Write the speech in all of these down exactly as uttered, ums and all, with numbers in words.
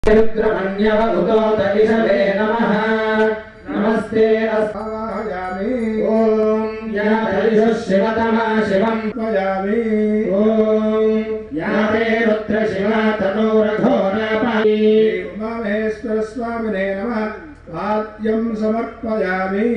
रुद्रमन्यवभूतोदगिषवे नमः नमस्ते अस्वायामि ॐ या दरिषु शिवतमा शिवं त्वयामि ॐ या ते रुद्रशिवा तनोरघोरापायि उमामहेश्वर स्वामिने नमः आद्यं समर्पयामि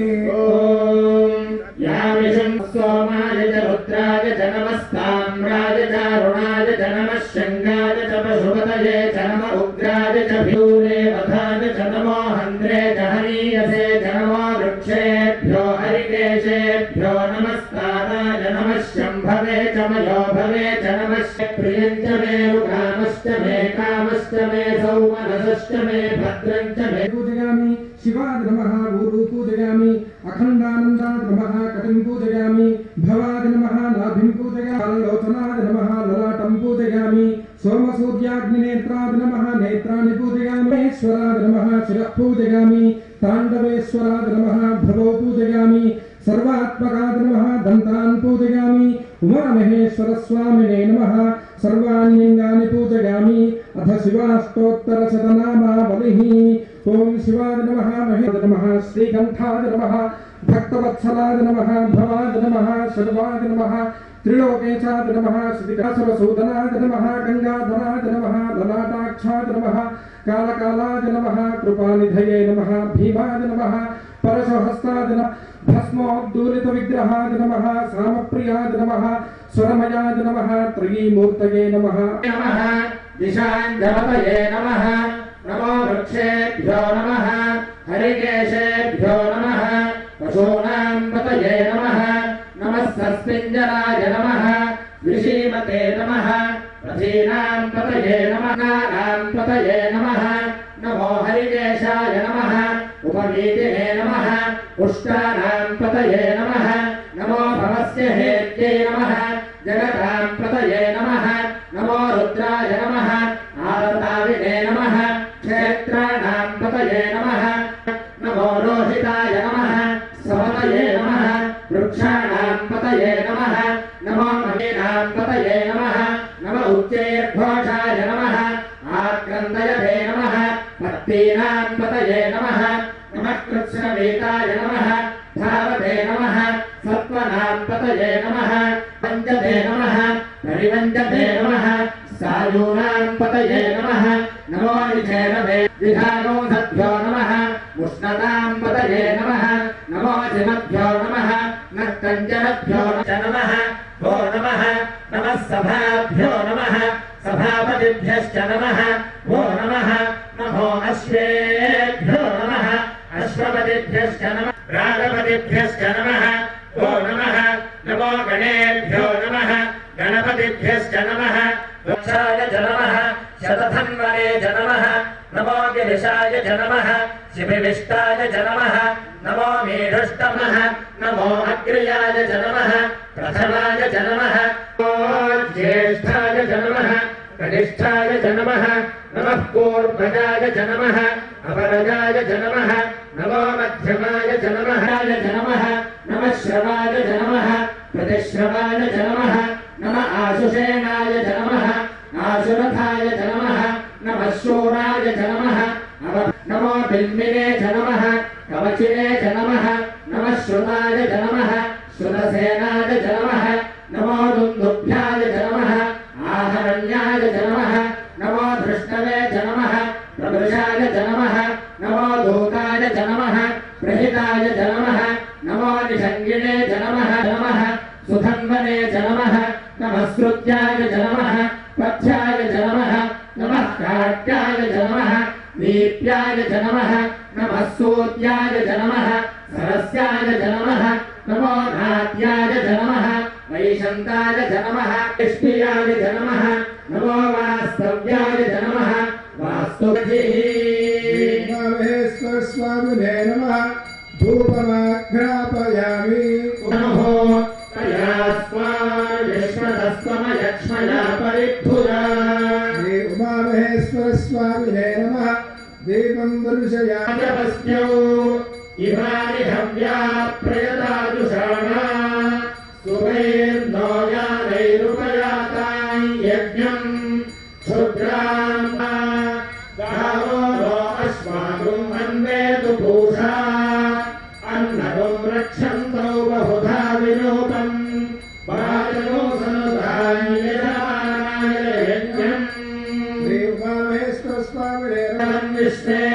ॐ या विष्णु सोमाय च रुद्राय च नमस्ताम्राय च अरुणाय च नमः शङ्गाय च पशुपतये च नम उग्राय च भ्यूरे वधाय च नमो हन्त्रे च हनीयसे च नमो वृक्षेभ्यो हरिकेशेभ्यो नमस्ताराय नमः शम्भवे च मयो भवे च नमः प्रियं च मे रुकामश्च मे कामश्च मे सौमनसश्च मे भद्रं च मे पूजयामि शिवाय नमः गुरु पूजयामि अखण्डानन्दाय नमः कटिं पूजयामि भवाय नमः नाभिं पूजयामि लोचनाय नमः ललाटं पूजयामि सोमसूर्याग्निनेत्राय नमः नेत्राणि पूजयामि ईश्वराय नमः शिरः पूजयामि ताण्डवेश्वराय नमः भ्रवौ पूजयामि सर्वात्मकाय नमः दन्तान् पूजयामि उमामहेश्वरस्वामिने नमः सर्वाण्यङ्गानि पूजयामि अथ शिवाष्टोत्तरशतनामावलिः ॐ शिवाय नमः महेन्द्राय नमः श्रीकण्ठाय नमः भक्तवत्सलाय नमः भवाय नमः शर्वाय नमः त्रिलोकेशाय नमः श्रीकासुरसूदनाय नमः गङ्गाधराय नमः ललाटाक्षाय नमः कालकालाय नमः कृपानिधये नमः भीमाय नमः परशुहस्ताय नमः भस्मोद्दूलितविग्रहाय नमः सामप्रियाय नमः स्वरमयाय नमः त्रयीमूर्तये नमः नमः दिशाञ्जपतये नमः नमो वृक्षेभ्यो नमः हरिकेशेभ्यो नमः पशूनां पतये नमः नमः सस्पिञ्जराय नमः विषीमते नमः रथीनां पतये नमः नानां पतये नमः नमो हरिकेशाय नमः उपवीतिने नमः पुष्टानां पतये नमः नमो भवस्य हेत्यै नमः जगतां पतये नमः नमो रुद्राय नमः आरताविने नमः क्षेत्राणां पतये नमः नमो रोहिताय नमः समतये नमः वृक्षाणां पतये नमः नमो महीनां पतये नमः नम उच्चैर्घोषाय नमः आक्रन्दयते नमः पत्तीनां पतये नमः नमः कृत्स्नवेताय नमः धावते नमः सत्त्वनां पतये नमः पञ्चते नमः परिवञ्चते नमः सायूनां पतये नमः नमो निचेरवे विधानो सद्भ्यो नमः उष्णतां पतये नमः नमो जिमभ्यो नमः नक्तञ्जनभ्यो नमः भो नमः नमः सभाभ्यो नमः सभापतिभ्यश्च नमः भो नमः नमो अश्वेभ्यो नमः अश्वपतिभ्यश्च नमः रागपतिभ्यश्च नमः भो नमः नमो गणेभ्यो नमः गणपतिभ्यश्च नमः वक्षाय च नमः शतधन्वने च नमः नमो गिरिशाय च नमः शिबिविष्टाय च नमः नमो मेढुष्टमः नमो अग्र्याय च नमः प्रथमाय च नमः ज्येष्ठाय च नमः कनिष्ठाय च नमः नमः पूर्वजाय च नमः अपरजाय च नमः नमो मध्यमाय च नमः च नमः नमः श्रवाय च नमः प्रतिश्रवाय च नमः नमः आशुषेणाय च नमः आशुरथाय च नमः नमः शूराय च नमः नमो बिल्मिने च नमः कवचिने च नमः नमः श्रुताय च नमः श्रुतसेनाय च नमः नमो दुन्दुभ्याय च नमः आहरण्याय च नमः नमो धृष्णवे च नमः प्रभृशाय च नमः नमो दूताय च नमः प्रहिताय च नमः नमो निषङ्गिणे च नमः नमः सुधन्वने च नमः नमः श्रुत्याय च नमः पथ्याय च नमः नमः काट्याय च नमः दीप्याय च नमः नमः सूत्याय च नमः सरस्याय च नमः नमो नाट्याय च नमः वैशन्ताय च नमः इष्टियाय च नमः नमो वास्तव्याय च नमः वास्तुमहेश्वर स्वामिने नमः धूपमाघ्रापयामि नमो तया स्वायश्वतस्त्वमयक्ष्मया परिद्धुरा श्री उमामहेश्वर स्वामिने नमः दीपं दर्शयामि इमानि हव्या प्रयताजुषाणा सुवैर्नो यानैरुपयातां यज्ञं क्षुद्रां गाव वायुः सनुधान्यजमानाय यज्ञम् श्रीमहेश्वर स्वामिने विष्णे